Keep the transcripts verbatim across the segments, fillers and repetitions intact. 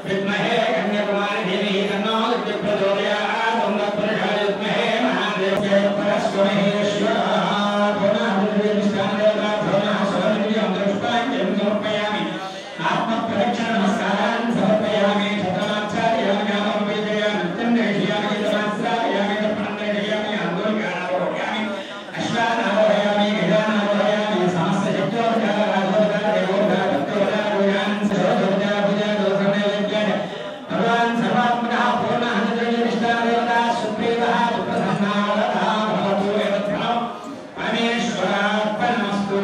विद्महे कन्याकुमारी देवी तन्नो दुर्गे प्रचोदयात् ओम तत्पुरुषाय विद्महे महादेवाय परस्मै स्वाहा पुनः निर्विष्टानदेवा पुनः स्वरण्यं दृष्टान्तं समर्पयामि आत्मप्रदक्षिण नमस्कारान् समर्पयामि तथाचार्यामि नामं वेदयामि तन्नेष्यामि तमाश्रयामि तपन्नेष्यामि आन्दोलनावयामि अश्वानावयामि गजानावयामि समस्त जगतोद्धारः देवोद्धारः सर्वोद्धारः पूजा दोषणे विद्याय भगवान् सर्वात्मनः पूर्णः निर्विष्टानदेवता सुप्रीतः सुप्रसन्नावतः भवतु एतत् परमेश्वरार्पणमस्तु।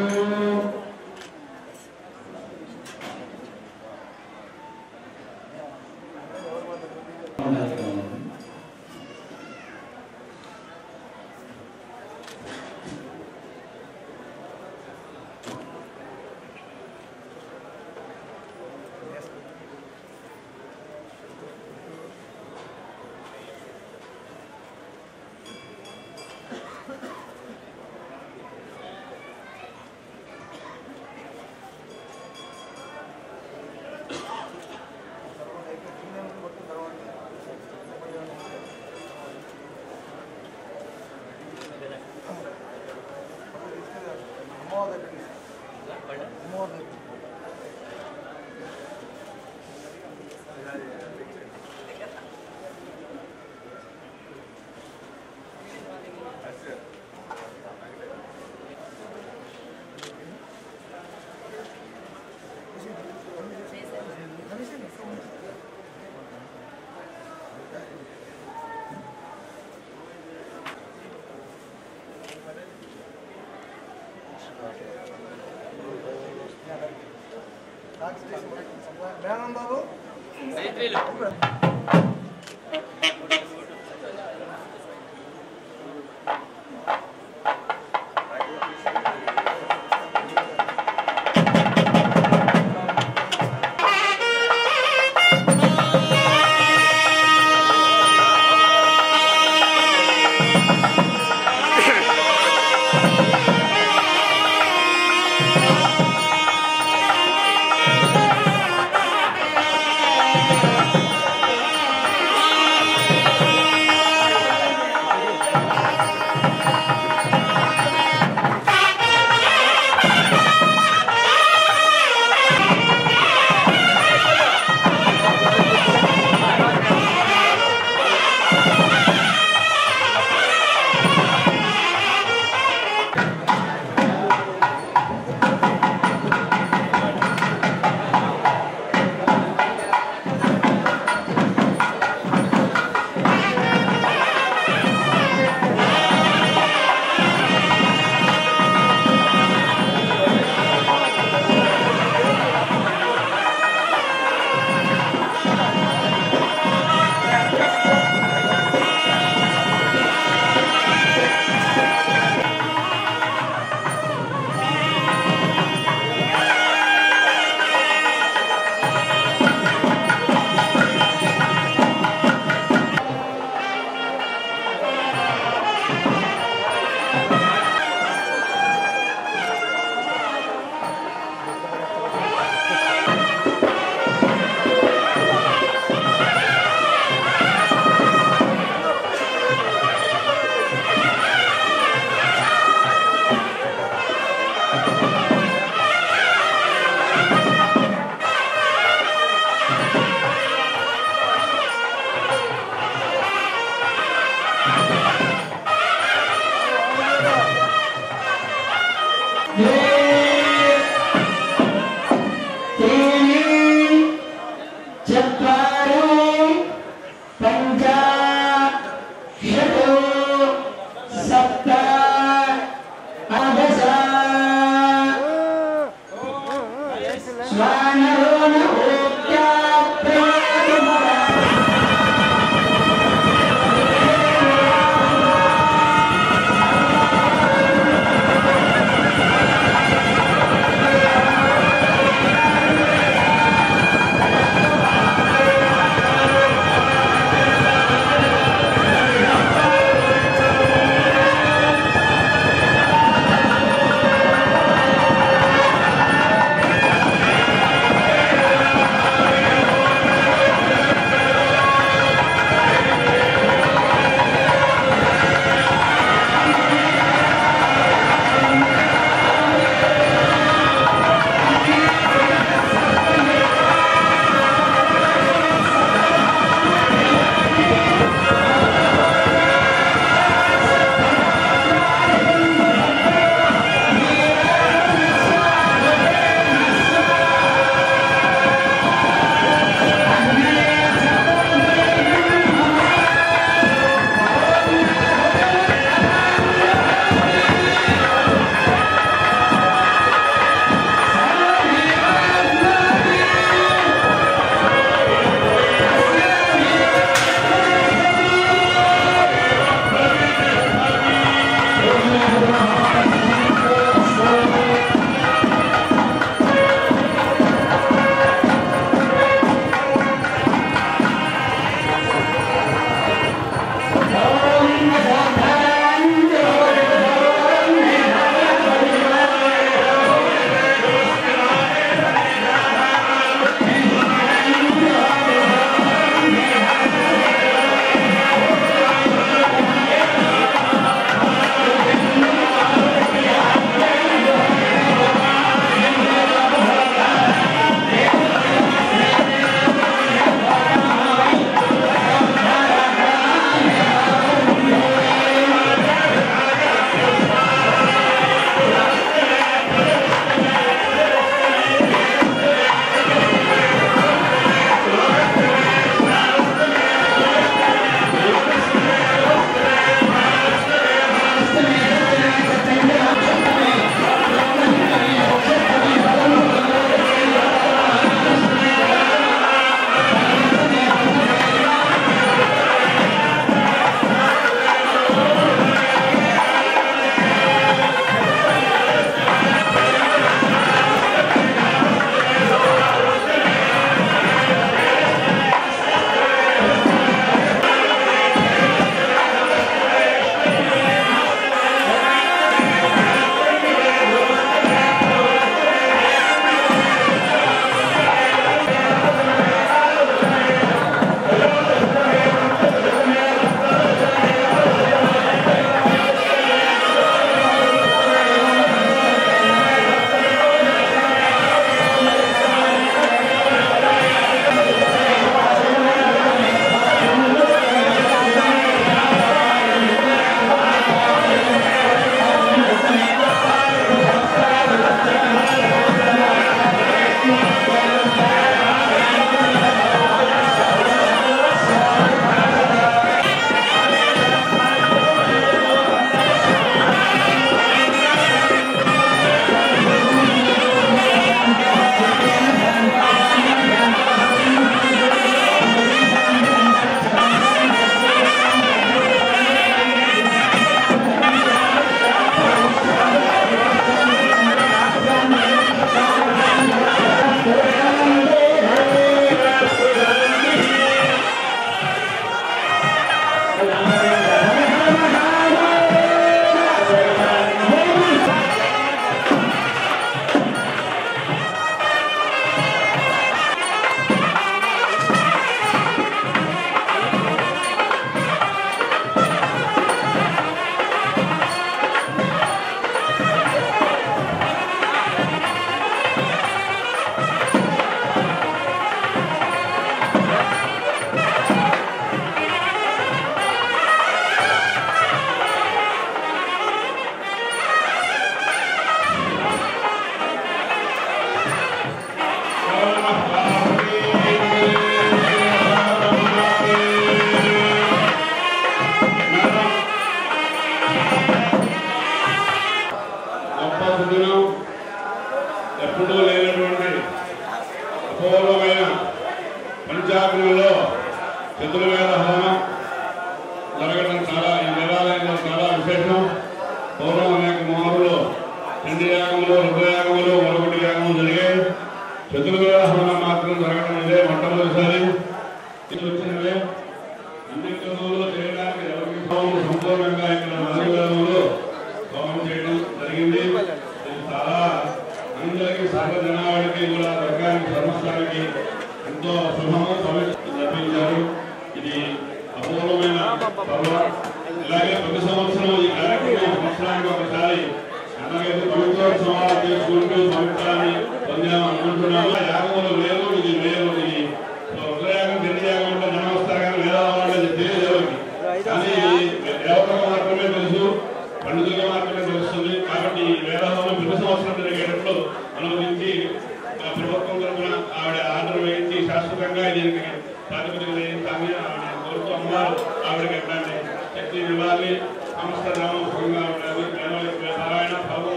ప్రతిష్టాపనలో చతుర్వేద హోమం జరగడం చాలా ఈ దేవాలయంలో చాలా విశేషం. పూర్వం అనేక మోహరులు చండీ యాగములు రుద్రయాగములు మరొకటి యాగములు జరిగాయి. చతుర్వేద హోమం మాత్రం జరగడం ఇదే మొట్టమొదటిసారి. ఇది వచ్చినవే అన్ని చదువులు చేయడానికి ఎవరికి సంపూర్ణంగా ఇక్కడ నాలుగు వేదములు హోమం చేయడం జరిగింది. ఇది చాలా అందరికీ సర్వ జనావాడికి కూడా వర్గానికి సంవత్సరానికి ఎంతో శుభము లభించారు. ఇది అపూర్వమైన పర్వ. ఇలాగే ప్రతి సంవత్సరం ఈ కార్యక్రమం సంవత్సరానికి ఒకసారి అలాగైతే పవిత్రోత్సవాలు చేసుకుంటూ పవిత్రాన్ని పొందాము అనుకుంటున్నాము. యాగములు వేరు, ఇది వేరు. ఇది రుద్రయాగం చండీ యాగం అంటే జనం వస్తారు కానీ వేదాలు అంటే తెలియదు. కానీ దేవతకు మాత్రమే తెలుసు, పండితులకు మాత్రమే తెలుస్తుంది. కాబట్టి ఈ వేదాలను ప్రతి సంవత్సరం జరిగేటప్పుడు అనుమతించి ప్రభుత్వం తరఫున ఆవిడ ఆర్డర్ వేయించి శాశ్వతంగా దీనికి ప్రాతిపదిక వేయించాలని ఆవిడ కోరుతూ అమ్మవారు ఆవిడకి ఎట్లాంటి శక్తి ఇవ్వాలి, సమస్త గ్రామం సుఖంగా ఉండాలి, పేదలకు పారాయణ ప్రభు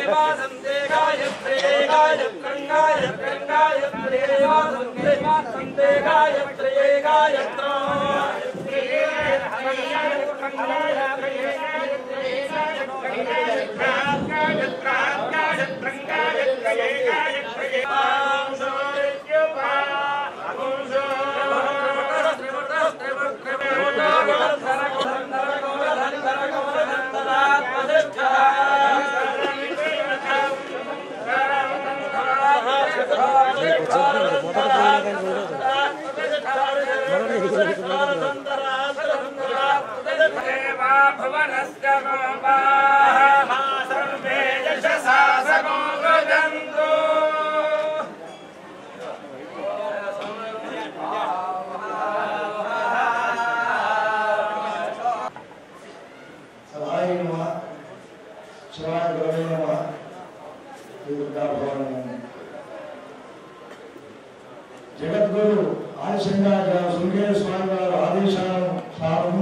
జగద్గురు ఆలస్యంగా శృంగేర స్వామి వారు ఆదేశానుసారము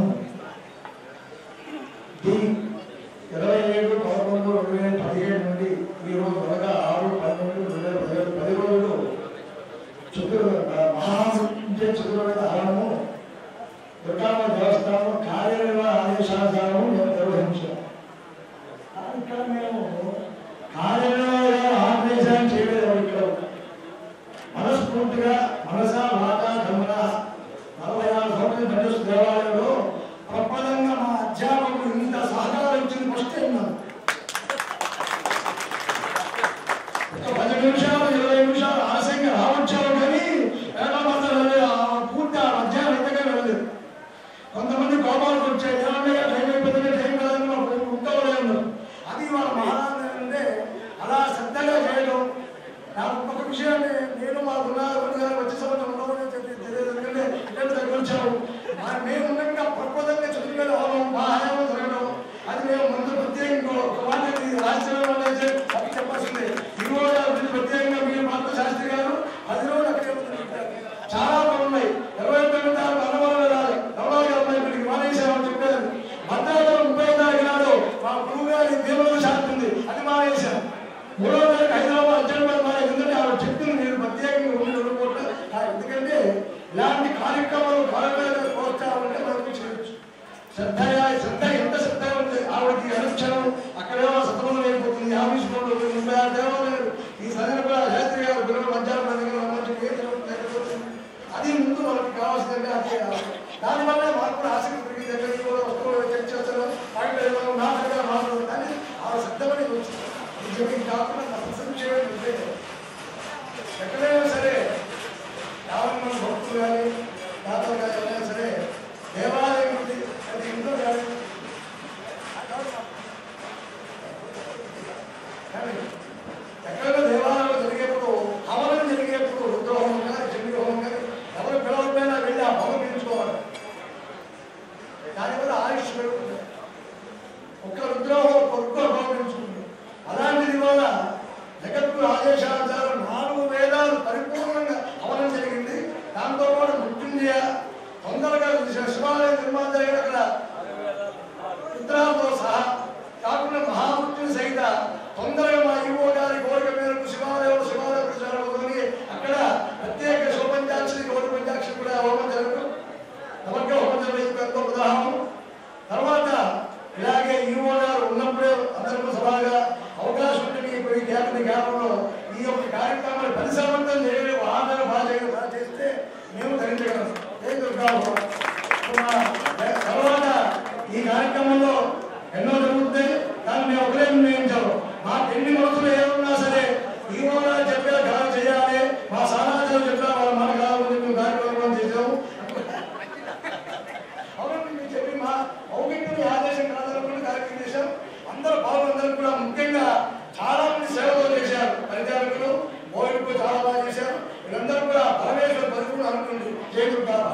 ఇరవై ఏడు పదకొండు రెండు వేల పదిహేడు నుండి ఈరోజు త్వరగా ఆరు పన్నెండు రెండు వేల పదిహేడు పది రోజులు చతుర్ మహామృత్యుంజయ చతుర్వేద హరణము దుర్గామ దేవస్థానం కార్యనిర్వహణ ఆదేశానుసారము మేము నిర్వహించాం. ఇక్కడ మేము కార్యనిర్వహణ ఆదేశాన్ని చేయలేదు. ఇక్కడ మనస్ఫూర్తిగా మనసా మాట గమన నలభై ఆరు సంవత్సరాల పనిచేస్తు దేవాలయంలో ప్రపదంగా మా అధ్యాపకులు ఇంత సహకారం ఇచ్చింది ఫస్ట్ టైం నాకు. ఒక పది నిమిషాలు ఇరవై నిమిషాలు ఆలస్యంగా రావచ్చారు కానీ పూర్తి ఆ మధ్యాహ్నం ఎంతగా వెళ్ళలేదు. కొంతమంది కోపాలకు వచ్చాయి, ఏమంటే టైం అయిపోతుంది టైం కదని మాకు ఉత్తవలేదు. అది వాళ్ళ మహారాజు అంటే అలా శ్రద్ధగా చేయడం. నాకు ఒక విషయాన్ని నేను మా గురుగారు గారు వచ్చే సంవత్సరం ఉండవని చెప్పి తెలియదు. ఎందుకంటే ఇద్దరు దగ్గర వచ్చాము. మేము ఉండగా ప్రపదంగా చదువుకునే వాళ్ళం, మా హయామం జరగడం అది మేము ముందు ప్రత్యేకంగా ఒక మాట రాష్ట్రంలో అది చెప్పాల్సిందే. ఈ రోజు ప్రత్యేకంగా మీరు మాత్ర శాస్త్రి గారు పది రోజులు అక్కడే చాలా బాగున్నాయి. ఇరవై తొమ్మిది తారీఖు అనుభవం రాలి నవరాజు అమ్మాయి వీటికి మానేసామని చెప్పారు. భద్రాచలం ముప్పై తారీఖు నాడు మా గురువు గారి దేవుడు శాస్త్రి ఉంది, అది మానేశాం. మూడో తారీఖు హైదరాబాద్ అచ్చంబాద్ మానే ఎందుకంటే ఆవిడ చెప్పింది మీరు ప్రత్యేకంగా ఉండి ఉండకూడదు. ఎందుకంటే ఇలాంటి కార్యక్రమాలు కార్యక్రమాలు ప్రోత్సాహాలంటే మనకు చేయొచ్చు. శ్రద్ధ శ్రద్ధ ఎంత శ్రద్ధ ఉంది ఆవిడకి అనుక్షణం అక్కడేమో సతమతం అయిపోతుంది. ఆఫీస్ పనులు ముప్పై ఆరు దేవాలయాలు ఈ సరైన కూడా శాస్త్రి గారు పిల్లలు మధ్యాహ్నం దగ్గర లేకపోతుంది. అది ముందు మనకి కావాల్సిందంటే అదే దానివల్ల మాకు కూడా ఆసక్తి పెరిగి దగ్గరికి కూడా వస్తువులు చెక్ చేస్తారు. వాటిలో నా దగ్గర మాట్లాడుతుంది కానీ ఆ శ్రద్ధమని వచ్చింది. ఇది కాకుండా నా ప్రసంగం చేయడం ఎక్కడైనా సరే యాభై మంది భక్తులు కానీ దాతలు కానీ ఎవరైనా సరే దేవాలయం ఉంది అది ఇంట్లో కానీ ఎక్కడైనా దేవాలయంలో జరిగేప్పుడు హవనం జరిగేప్పుడు రుద్రహోమం కానీ చండీ హోమం కానీ ఎవరు పిలవకపోయినా వెళ్ళి ఆ హోమం పీల్చుకోవాలి. దానివల్ల ఆయుష్ పెరుగుతుంది. ఒక్క రుద్రహోమం ఒక్క హోమం పీల్చుకుంటుంది. అలాంటిది వల్ల జగద్గురు ఆదేశానుసారం నాలుగు వేదాలు పరిపూర్ణంగా హవనం జరిగింది. దాంతో పాటు మృత్యుంజయ తొందరగా శివాలయ నిర్మాణం జరిగిన అక్కడ రుద్రాలతో సహా కాకుండా మహామృత్యు సహిత తొందరగా మా ఈవో గారి కోరిక మేరకు శివాలయంలో శివాలయ ప్రచారంలోని అక్కడ ప్రత్యేక శోపంచాక్షి గౌరవ పంచాక్షి కూడా హోమం జరుగుతుంది. నవగ్రహ హోమం జరిగే ఉదాహరణ. తర్వాత ఇలాగే ఈవో గారు ఉన్నప్పుడే అందరికీ సభగా అవకాశం ఉంటుంది. ఈ గ్యాప్ గ్యాప్లో ఈ యొక్క కార్యక్రమాన్ని పరిసమర్థం చేయలేదు. ఆధార బాగా బాగా చేస్తే మేము ధరించగలం. తర్వాత ఈ కార్యక్రమంలో ఎన్నో జరుగుతాయి కానీ మేము ఒకరే నిర్ణయించాము. మాకు ఎన్ని మనసులు ఏమన్నా సరే ఈవో గారు చెప్పే గారు చేయాలి, మా సమాజం చెప్పా వాళ్ళ మన కాదు మేము కార్యక్రమం చేసాము. అవును మీరు చెప్పి మా మౌఖిక ఆదేశం కాదనుకుని కార్యక్రమం చేశాం. అందరూ బాగుందరూ కూడా ముఖ్యంగా చాలా మంది సేవలు చేశారు. పరిచారకులు మౌలికు చాలా బాగా చేశారు. వీళ్ళందరూ కూడా పరమేశ్వర పరిపూర్ణ అనుకుంది చేరుకుంటారు.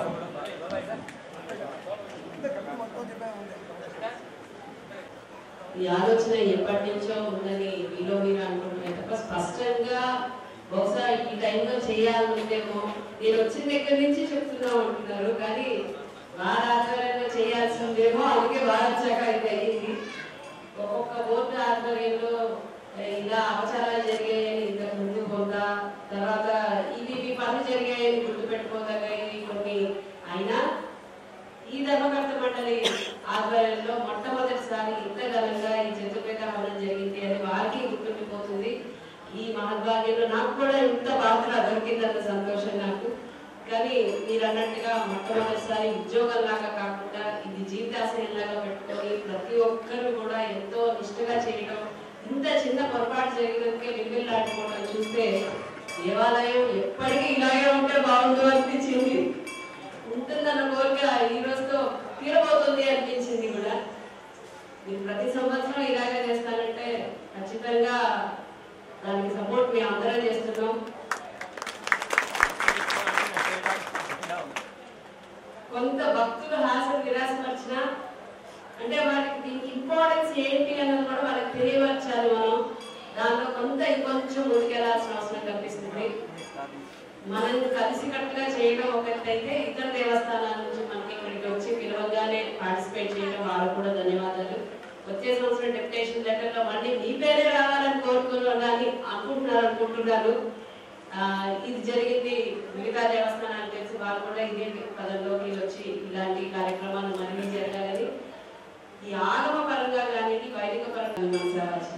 ఈ ఆలోచన ఎప్పటి నుంచో ఉందని మీలో మీరు అనుకుంటున్నారు తప్ప స్పష్టంగా బహుశా ఈ టైంలో చేయాలంటేమో నేను వచ్చిన దగ్గర నుంచి చెప్తున్నాం అంటున్నారు కానీ వారి ఆధ్వర్యంలో చేయాల్సిందేమో అందుకే వారు వచ్చాక ఇది అయ్యింది. ఒక్కొక్క బోర్డు ఆధ్వర్యంలో ఈ ఈ ధర్మకర్త మండలి ఆధ్వర్యంలో మొట్టమొదటిసారి ఇంత ఘనంగా ఈ చతుర్వేద హవనం జరిగింది అని వారికి గుర్తుండిపోతుంది. ఈ మహద్భాగ్యంలో నాకు కూడా ఇంత పాత్ర దొరికిందంత సంతోషం నాకు. కానీ మీరు అన్నట్టుగా మొట్టమొదటిసారి ఉద్యోగంలాగా కాకుండా ఇది జీవితాశయంలాగా పెట్టుకొని ప్రతి ఒక్కరు కూడా ఎంతో నిష్ఠగా చేయడం, ఇంత చిన్న పొరపాటు జరిగినందుకే విలువిల్లాడుకోవడం చూస్తే దేవాలయం ఎప్పటికీ ఇలాగే ఉంటే బాగుండు అనిపించింది. ఉంటుందన్న కోరిక ఈ రోజుతో తీరబోతుంది అనిపించింది కూడా. మీరు ప్రతి సంవత్సరం ఇలాగే చేస్తానంటే ఖచ్చితంగా దానికి సపోర్ట్ మేము అందరం చేస్తున్నాం. కొంత భక్తులు హాస్యం నిరాశపరిచిన అంటే వాళ్ళకి దీనికి ఇంపార్టెన్స్ ఏంటి అన్నది కూడా వాళ్ళకి తెలియపరచాలి. మనం దాంట్లో కొంత ఇంకొంచెం ముందుకెళ్లాల్సిన అవసరం కనిపిస్తుంది. మనం కలిసికట్టుగా చేయడం ఒకటైతే ఇతర దేవస్థానాల నుంచి మనకి ఇక్కడికి వచ్చి పిలవగానే పార్టిసిపేట్ చేయడం వాళ్ళకు కూడా ధన్యవాదాలు. వచ్చే సంవత్సరం డెప్యుటేషన్ లెటర్ లో మళ్ళీ మీ పేరే రావాలని కోరుకున్నాను అనుకుంటున్నారు అనుకుంటున్నారు ఇది జరిగింది మిగతా దేవస్థానాలు తెలిసి వాళ్ళు కూడా ఇదే పదంలోకి వచ్చి ఇలాంటి కార్యక్రమాలు మళ్ళీ జరగాలని ఈ ఆగమ పరంగా కానీ వైదిక పరంగా మనసు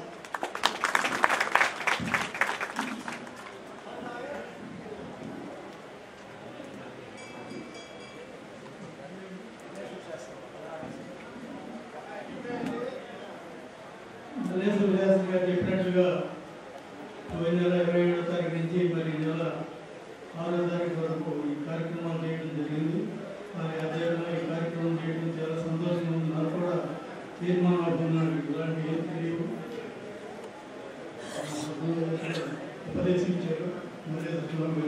చెప్పినట్లుగా పోయిన నెల ఇరవై ఏడో తారీఖు నుంచి మరి నెల ఆరో తారీఖు వరకు ఈ కార్యక్రమాలు చేయడం జరిగింది. మరి అదేవిధంగా ఈ కార్యక్రమం చేయడం చాలా సంతోషంగా ఉంది. నాకు కూడా తీర్మానం అవుతున్నాను ఇలాంటి ఏం తెలియవు ఉపదేశించారు మరి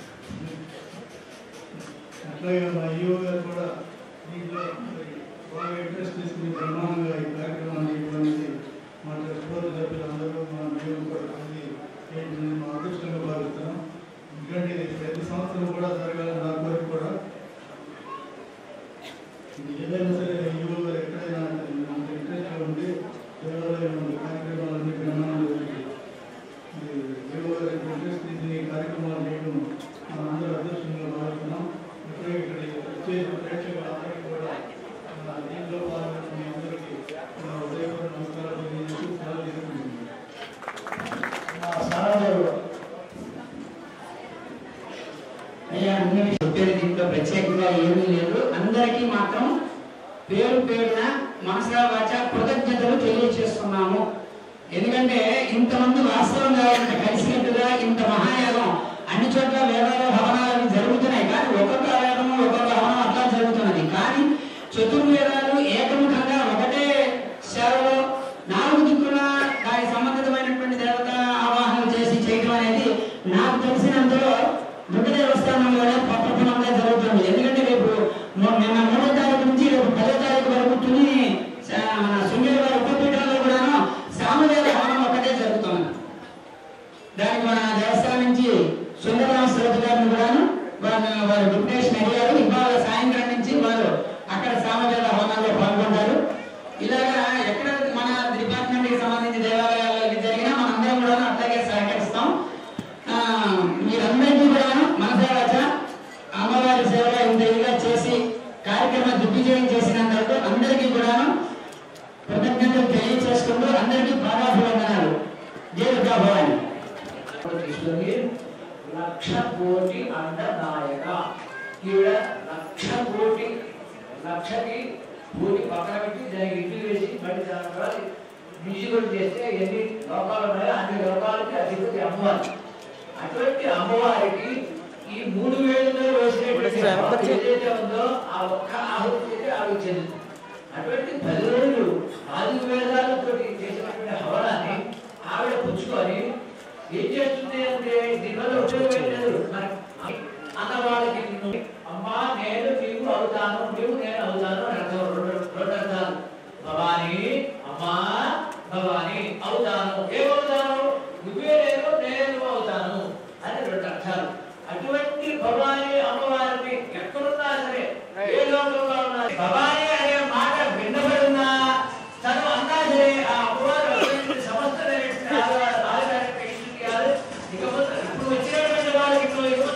అట్లాగే మా ఈఓ గారు కూడా దీంట్లో బాగా ఇంట్రెస్ట్ తీసుకుని బ్రహ్మాండంగా ఈ కార్యక్రమాన్ని చేయడానికి మా స్కూల్ సభ్యులందరూ మా మేము కూడా కలిసి ఏంటంటే మా అదృష్టంగా భావిస్తున్నాం. ఎందుకంటే ఇది ప్రతి సంవత్సరం కూడా జరగాలని నా కోరిక కూడా. ఏదైనా సరే ఈవో గారు ఎక్కడైనా అంత ఇంట్రెస్ట్గా ఉంటే దేవాలయం కార్యక్రమాలన్నీ బ్రహ్మాండంగా ఈవో గారు ఇంట్రెస్ట్ తీసి కార్యక్రమాలు చేయడం మనం అందరూ అదృష్టంగా భావిస్తున్నాం. ఇప్పుడే ఇక్కడ వచ్చే ప్రేక్షకులందరికీ కూడా దీంట్లో పాల్గొన్న మీ అందరికీ ఉదయపూర్వ నమస్కారాలు తెలియజేస్తూ సెలవు తీసుకుంటున్నాను. చెప్పేది దీంట్లో ప్రత్యేకంగా ఏమీ లేదు. అందరికీ మాత్రం పేరు పేరున మనసా వాచ కృతజ్ఞతలు తెలియజేస్తున్నాము. ఎందుకంటే ఇంతమంది వాస్తవంగా ఇంత కలిసినట్టుగా ఇంత మహాయాగం అన్ని చోట్ల వేదాల భవనాలు జరుగుతున్నాయి. కానీ ఒక్కొక్క వేదము ఒక్కొక్క భవనం అట్లా జరుగుతున్నది. కానీ చతుర్వేదాలు ఏకముఖంగా ఒకటే సేవలో నాలుగు దిక్కున దానికి సంబంధితమైనటువంటి దేవత ఆవాహన చేసి చేయడం అనేది నాకు తెలిసినంతలో దుర్గ దేవస్థానంలోనే ప్రప్రథమంగా జరుగుతుంది. ఎందుకంటే రేపు నిన్న మూడో తారీఖు నుంచి రేపు పదో తారీఖు వరకు తుని శృంగేరి వారి ఉపపీఠంలో కూడాను సామవేద హవనం ఒకటే జరుగుతుంది. దానికి మన దేవస్థానం నుంచి సుందరరామ శ్రోతి గారిని కూడాను వారు వారు డిప్యుటేషన్ అడిగారు. ఇవాళ సాయంత్రం నుంచి వారు అక్కడ సామవేద హవనాల్లో పాల్గొంటారు. ఇలాగా ఎక్కడ మన డిపార్ట్మెంట్ కి సంబంధించి దేవాలయాల్లో ఇది జరిగినా మనందరం కూడా అట్లాగే సహకరిస్తాం. మీరందరికీ కూడా మనసా వాచ అమ్మవారి సేవలో ఇంత ఇదిగా చేసి కార్యక్రమం దిగ్విజయం చేసినందుకు అందరికీ కూడా కృతజ్ఞతలు తెలియచేసుకుంటూ అందరికీ పాదాభివందనాలు. జై దుర్గా భవాని. లక్ష కోటి అండనాయక ఈవిడ లక్ష కోటి లక్షకి కోటి పక్కన పెట్టి దానికి ఇంటికి వేసి మళ్ళీ దాని తర్వాత మ్యూజికల్ చేస్తే ఎన్ని లోకాలు ఉన్నాయో అన్ని లోకాలకి అధిపతి అమ్మవారి. అటువంటి అమ్మవారికి ఈ మూడు వేలలో వేసినటువంటి ఏదైతే ఉందో ఆ ఒక్క ఆహుతి అయితే ఆవిడ చెందుతుంది. అటువంటి పది రోజులు నాలుగు వేదాలతో చేసినటువంటి హవనాన్ని ఆవిడ పుచ్చుకొని ఏం చేస్తుంది అంటే దీనివల్ల ఉపయోగం లేదు. మరి అన్నవాళ్ళకి అమ్మా నేను నీవు అవుతాను, నీవు నేను అవుతాను అని అర్థం. రెండు రెండు అర్థాలు. భవానీ అమ్మా భవానీ అవుతాను. ఏమవుతాను? నువ్వే నేను నేను అవుతాను అని రెండు అర్థాలు. అటువంటి భవానీ అమ్మవారిని ఎక్కడున్నా సరే ఏ లోకంలో ఉన్నా భవానీ అనే మాట విన్నబడినా తను అన్నా సరే ఆ అమ్మవారు సమస్త ఇప్పుడు వచ్చినటువంటి వాళ్ళకి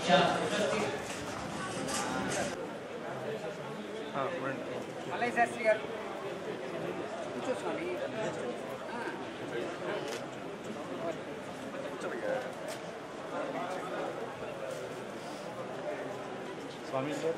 మల్లయ్య శాస్త్రి గారు కూర్చోండి. స్వామి సార్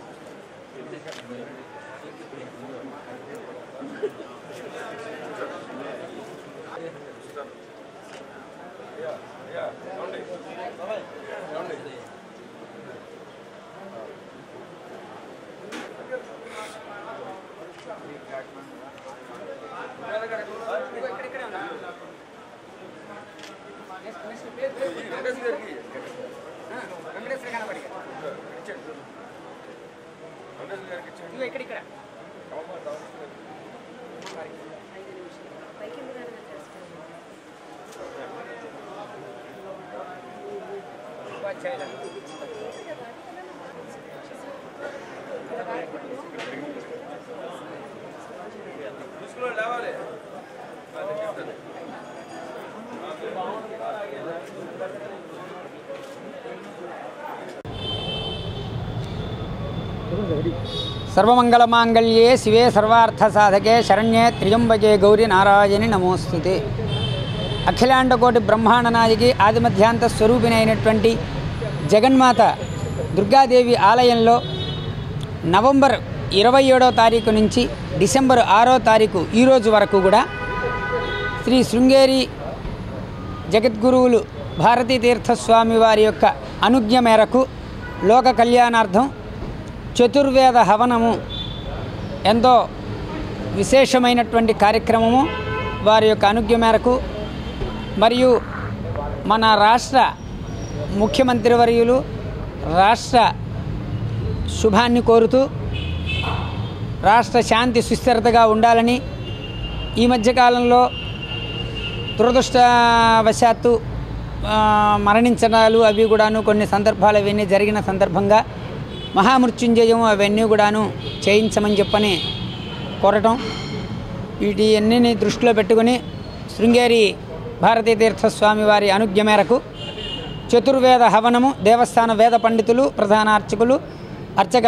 వెంకటేశ్వర కనబడి ఇక్కడ ఇక్కడ సర్వమంగళమాంగళ్యే శివే సర్వార్థసాధకే శరణ్యే త్ర్యంబకే గౌరీ నారాయణి నమోస్తుతే. అఖిలాండకోటి బ్రహ్మాండ నాయకి ఆదిమధ్యాంత స్వరూపిణి అయినటువంటి జగన్మాత దుర్గాదేవి ఆలయంలో నవంబర్ ఇరవై ఏడో తారీఖు నుంచి డిసెంబర్ ఆరో తారీఖు ఈరోజు వరకు కూడా శ్రీ శృంగేరి జగద్గురువులు భారతీ తీర్థస్వామి వారి యొక్క అనుజ్ఞ మేరకు లోక కళ్యాణార్థం చతుర్వేద హవనము ఎంతో విశేషమైనటువంటి కార్యక్రమము వారి యొక్క అనుజ్ఞ మేరకు మరియు మన రాష్ట్ర ముఖ్యమంత్రి వర్యులు రాష్ట్ర శుభాన్ని కోరుతూ రాష్ట్ర శాంతి సుస్థిరతగా ఉండాలని ఈ మధ్యకాలంలో దురదృష్టవశాత్తు మరణించడాలు అవి కూడాను కొన్ని సందర్భాలు అవన్నీ జరిగిన సందర్భంగా మహామృత్యుంజయం అవన్నీ కూడాను చేయించమని చెప్పని కోరటం, వీటి అన్నిని దృష్టిలో పెట్టుకుని శృంగేరి భారతీ తీర్థస్వామి వారి అనుజ్ఞ మేరకు చతుర్వేద హవనము దేవస్థాన వేద పండితులు ప్రధాన అర్చకులు అర్చక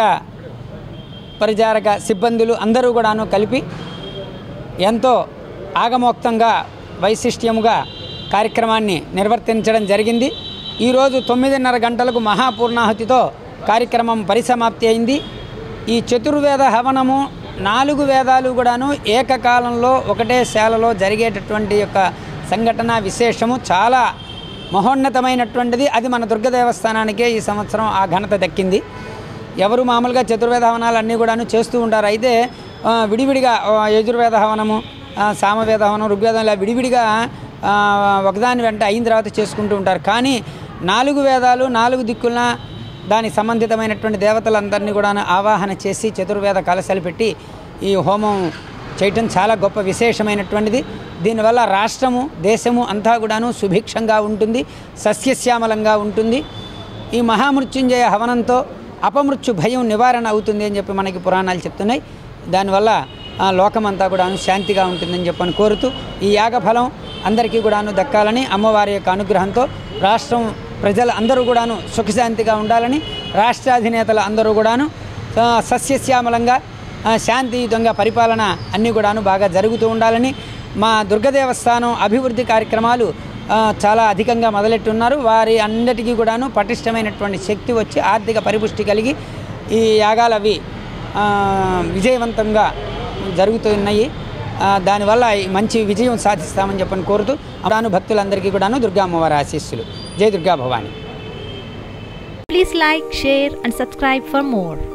పరిచారక సిబ్బందులు అందరూ కూడాను కలిపి ఎంతో ఆగమోక్తంగా వైశిష్ట్యముగా కార్యక్రమాన్ని నిర్వర్తించడం జరిగింది. ఈరోజు తొమ్మిదిన్నర గంటలకు మహాపూర్ణాహుతితో కార్యక్రమం పరిసమాప్తి అయింది. ఈ చతుర్వేద హవనము నాలుగు వేదాలు కూడాను ఏకకాలంలో ఒకటే శాలలో జరిగేటటువంటి యొక్క సంఘటన విశేషము చాలా మహోన్నతమైనటువంటిది. అది మన దుర్గ దేవస్థానానికే ఈ సంవత్సరం ఆ ఘనత దక్కింది. ఎవరు మామూలుగా చతుర్వేద హవనాలు అన్నీ కూడాను చేస్తూ ఉంటారు. అయితే విడివిడిగా యజుర్వేద హవనము, సామవేద హవనం, ఋగ్వేదం ఇలా విడివిడిగా ఒకదాని వెంట అయిన తర్వాత చేసుకుంటూ ఉంటారు. కానీ నాలుగు వేదాలు నాలుగు దిక్కుల దానికి సంబంధితమైనటువంటి దేవతలందరినీ కూడా ఆవాహన చేసి చతుర్వేద కలశాలు పెట్టి ఈ హోమం చేయటం చాలా గొప్ప విశేషమైనటువంటిది. దీనివల్ల రాష్ట్రము దేశము అంతా కూడాను సుభిక్షంగా ఉంటుంది, సస్యశ్యామలంగా ఉంటుంది. ఈ మహామృత్యుంజయ హవనంతో అపమృత్యు భయం నివారణ అవుతుంది అని చెప్పి మనకి పురాణాలు చెప్తున్నాయి. దానివల్ల లోకమంతా కూడాను శాంతిగా ఉంటుందని చెప్పని కోరుతూ ఈ యాగఫలం అందరికీ కూడాను దక్కాలని అమ్మవారి యొక్క అనుగ్రహంతో రాష్ట్రం ప్రజలు అందరూ కూడాను సుఖశాంతిగా ఉండాలని, రాష్ట్రాధినేతలు అందరూ కూడాను సస్యశ్యామలంగా శాంతియుతంగా పరిపాలన అన్నీ కూడాను బాగా జరుగుతూ ఉండాలని, మా దుర్గదేవస్థానం అభివృద్ధి కార్యక్రమాలు చాలా అధికంగా మొదలెట్టున్నారు. వారి అన్నిటికీ కూడాను పటిష్టమైనటువంటి శక్తి వచ్చి ఆర్థిక పరిపుష్టి కలిగి ఈ యాగాలు అవి విజయవంతంగా జరుగుతున్నాయి. దానివల్ల మంచి విజయం సాధిస్తామని చెప్పని కోరుతూ అను భక్తులందరికీ కూడాను దుర్గా అమ్మవారి ఆశీస్సులు. జై Durga Bhavani. Please like, share and subscribe for more.